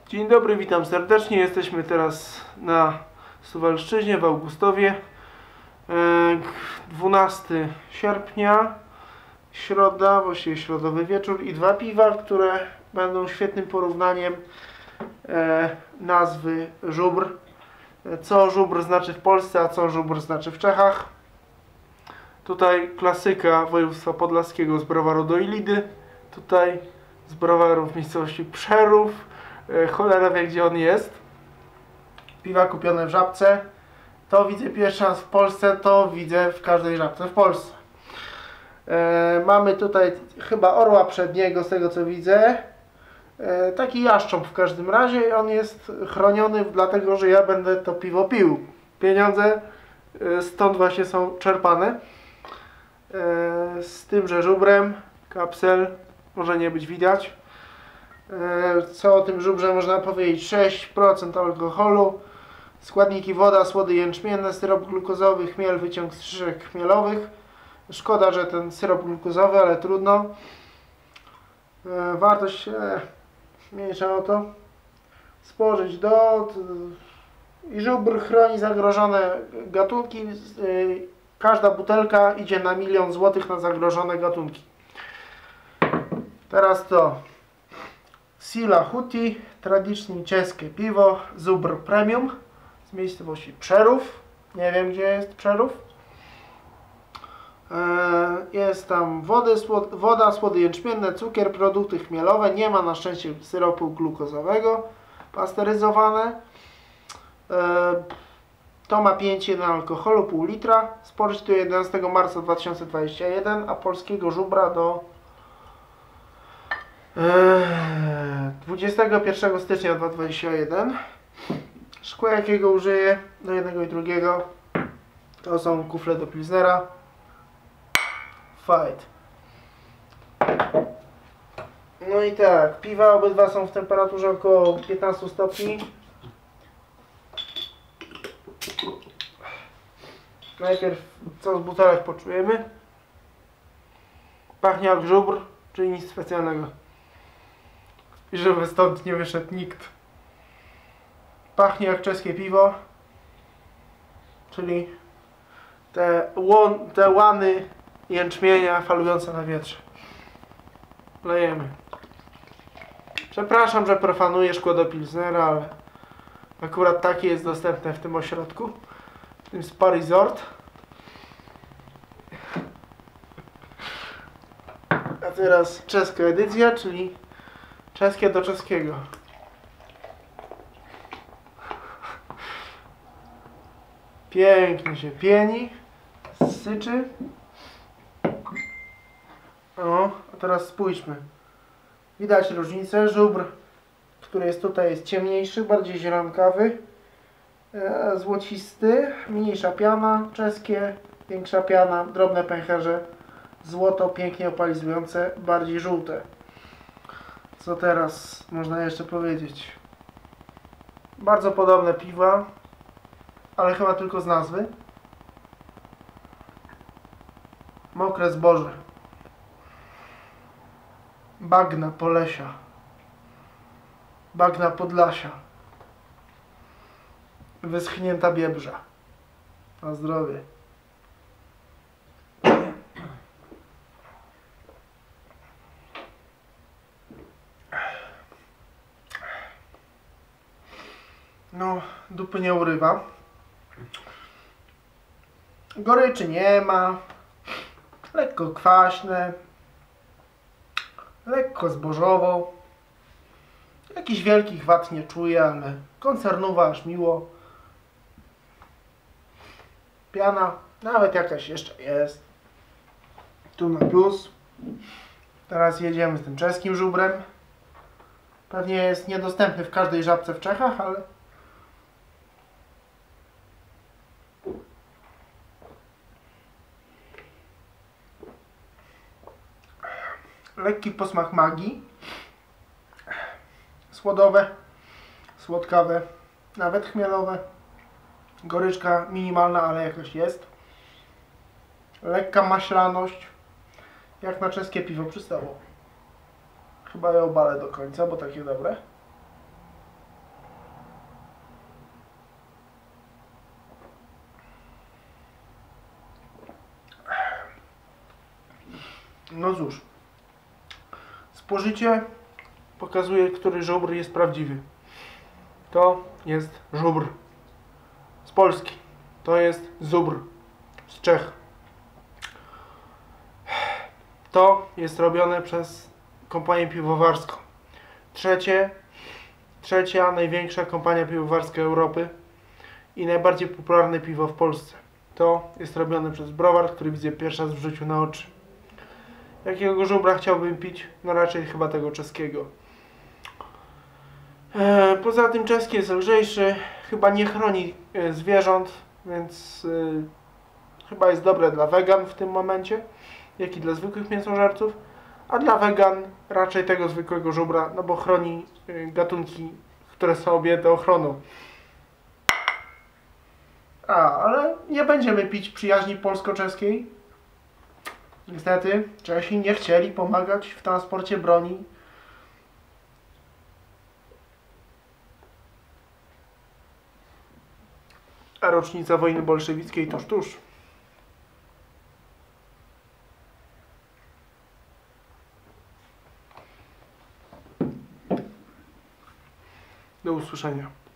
Dzień dobry, witam serdecznie. Jesteśmy teraz na Suwalszczyźnie w Augustowie. 12 sierpnia, środa, właściwie środowy wieczór i dwa piwa, które będą świetnym porównaniem nazwy żubr. Co żubr znaczy w Polsce, a co żubr znaczy w Czechach. Tutaj klasyka województwa podlaskiego z browaru Dojlidy. Tutaj z browaru w miejscowości Przerów. Cholera wie, gdzie on jest. Piwa kupione w Żabce. To widzę pierwszy raz w Polsce, to widzę w każdej Żabce w Polsce. Mamy tutaj chyba orła przedniego, z tego co widzę. Taki jaszcząb w każdym razie. On jest chroniony dlatego, że ja będę to piwo pił. Pieniądze stąd właśnie są czerpane. Z tymże żubrem, kapsel, może nie być widać. Co o tym żubrze można powiedzieć? 6% alkoholu, składniki: woda, słody jęczmienne, syrop glukozowy, chmiel, wyciąg z szyszek chmielowych. Szkoda, że ten syrop glukozowy, ale trudno. Wartość mniejsza o to. Spożyć i żubr chroni zagrożone gatunki. Każda butelka idzie na 1 000 000 złotych na zagrożone gatunki. Teraz to Sila Huti, tradycznie czeskie piwo, żubr premium z miejscowości Przerów. Nie wiem, gdzie jest Przerów. Jest tam woda, słody jęczmienne, cukier, produkty chmielowe. Nie ma na szczęście syropu glukozowego, pasteryzowane. To ma 5,1 alkoholu, pół litra. Spożyć do 11 marca 2021, a polskiego żubra do 21 stycznia 2021. Szkło, jakiego użyję do jednego i drugiego, to są kufle do Pilsnera Fight. No i tak, piwa obydwa są w temperaturze około 15 stopni. Najpierw co z butelek poczujemy. Pachnie jak żubr, czyli nic specjalnego. I żeby stąd nie wyszedł nikt. Pachnie jak czeskie piwo, czyli te łany jęczmienia falujące na wietrze. Lejemy. Przepraszam, że profanuję szkło do Pilsnera, ale akurat takie jest dostępne w tym ośrodku. W tym Spa Resort. A teraz czeska edycja, czyli czeskie do czeskiego. Pięknie się pieni, syczy. O, a teraz spójrzmy. Widać różnicę. Żubr, który jest tutaj, jest ciemniejszy, bardziej zielonkawy, złocisty, mniejsza piana. Czeskie, większa piana, drobne pęcherze, złoto, pięknie opalizujące, bardziej żółte. Co teraz można jeszcze powiedzieć? Bardzo podobne piwa, ale chyba tylko z nazwy. Mokre zboże. Bagna Polesia. Bagna Podlasia. Wyschnięta Biebrza. Na zdrowie. No, dupy nie urywa. Goryczy nie ma. Lekko kwaśne. Lekko zbożowo. Jakichś wielkich wad nie czuję, ale koncernowa aż miło. Piana nawet jakaś jeszcze jest. Tu na plus. Teraz jedziemy z tym czeskim żubrem. Pewnie jest niedostępny w każdej Żabce w Czechach, ale lekki posmak magii. Słodowe, słodkawe, nawet chmielowe. Goryczka minimalna, ale jakaś jest. Lekka maślaność. Jak na czeskie piwo przystało. Chyba je obalę do końca, bo takie dobre. No cóż, spożycie pokazuje, który żubr jest prawdziwy. To jest żubr z Polski. To jest zubr z Czech. To jest robione przez kompanię piwowarską. Trzecia największa kompania piwowarska Europy i najbardziej popularne piwo w Polsce. To jest robione przez browar, który widzę pierwszy raz w życiu na oczy. Jakiego żubra chciałbym pić? No raczej chyba tego czeskiego. Poza tym czeski jest lżejszy, chyba nie chroni zwierząt, więc chyba jest dobre dla wegan w tym momencie, jak i dla zwykłych mięsożerców, a dla wegan raczej tego zwykłego żubra, no bo chroni gatunki, które są objęte ochroną. Ale nie będziemy pić przyjaźni polsko-czeskiej. Niestety Czesi nie chcieli pomagać w transporcie broni. A rocznica wojny bolszewickiej tuż. Do usłyszenia.